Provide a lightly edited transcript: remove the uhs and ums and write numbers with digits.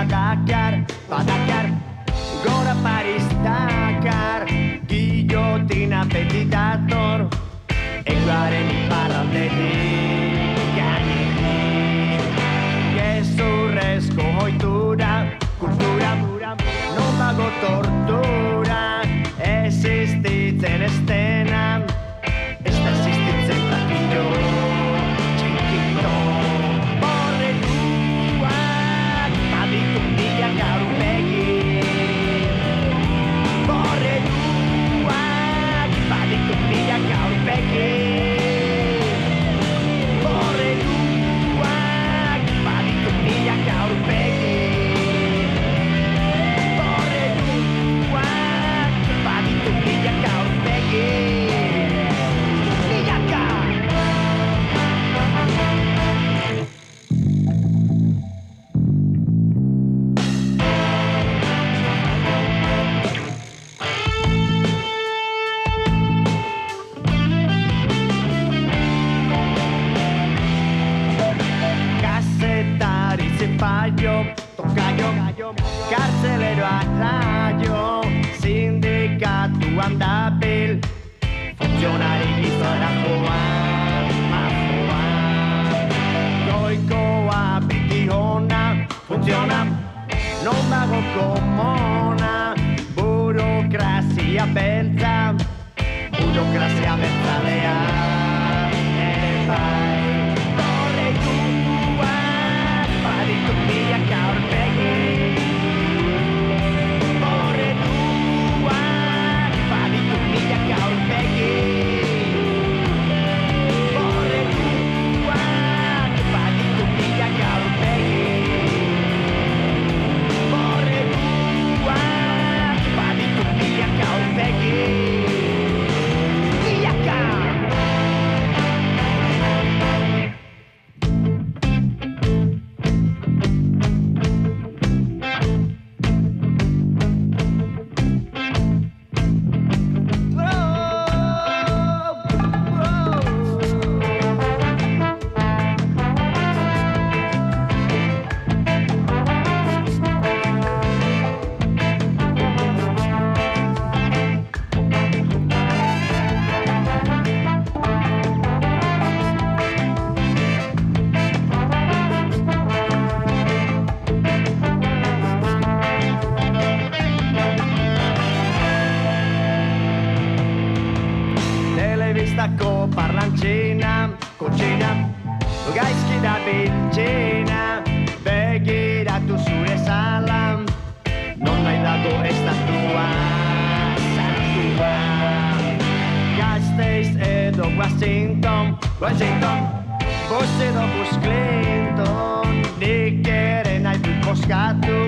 Badakar, gora Paris Dakar, guillotina petitator, eguaren iparraldetik gainetik. Gezurrezko ohitura, kultura, non dago tortura, existitzen ez dena, ez da existitzen takillo, txikito. Borreguak baditu milak aurpegi, borreguak baditu milak aurpegi, borreguak baditu milak aurpegi. Tokaio, kartzelero arraio, sindikatuan dabil, funtzionari gizora joan, mafoan. Goikoa beti hona, funziona, non dago komona, burokrazia beltza, burokrazia beltzalea, ere bai. Baditu milak aurpegi, borreguak baditu milak aurpegi, borreguak baditu milak aurpegi, borreguak baditu milak aurpegi. Milaka! Telebistako parlantzina, kotxina, gaizki da biltzina, begiratu zure zalan, non nahi dago estatua, sartua. Gasteiz edo Washington, Bush edo Bush Clinton, nik ere nahi dut boskatu,